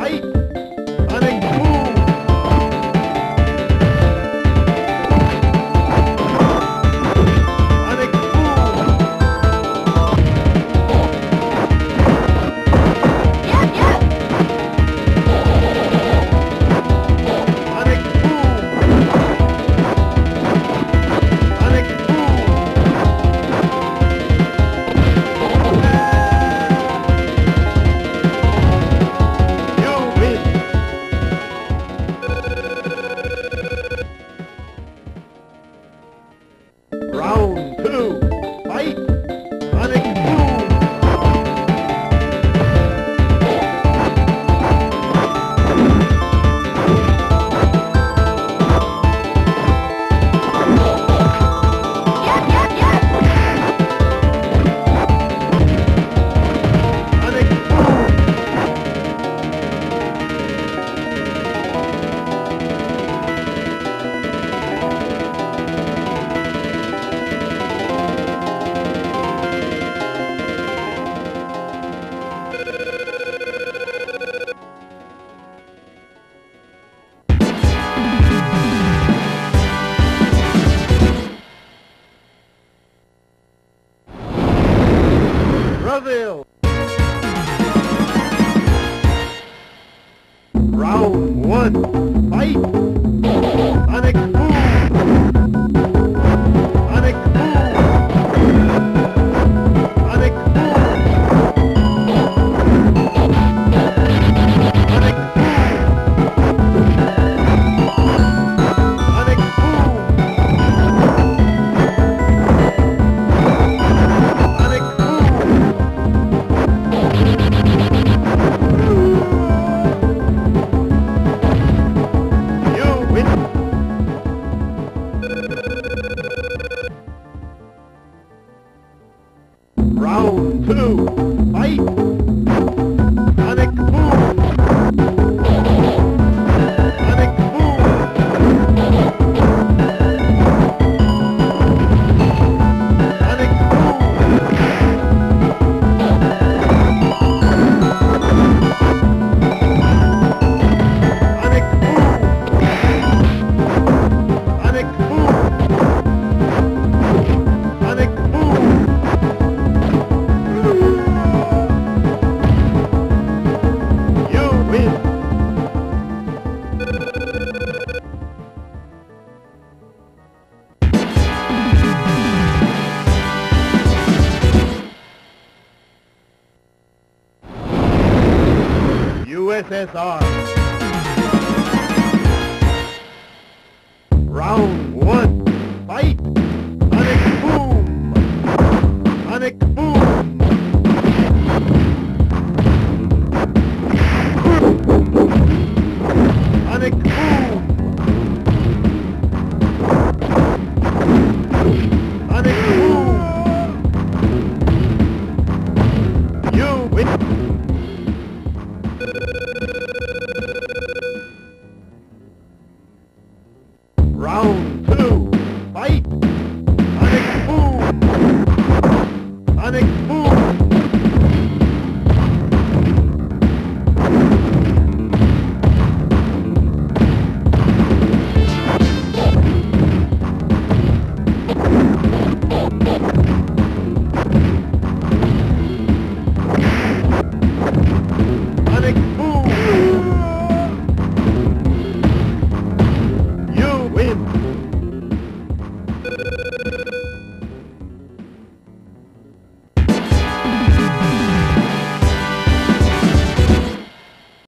fight! Sonic boom! Sonic boom! Yep, yep. Sonic boom! Sonic boom! You win! Round 2, fight! Sonic boom! Yep, yep, yep. Sonic boom! Brazil! Round 1, fight! Sonic boom! Sonic boom! Sonic boom! Sonic boom! Sonic boom! Sonic boom! You win! Round 2, fight! Sonic boom! Sonic boom! Sonic boom! Sonic boom! Sonic boom! Sonic boom! You win! USSR. Round 1, fight! Sonic boom! Sonic boom! Sonic boom! Sonic boom! You win! Round 2, fight! Sonic boom! Sonic boom!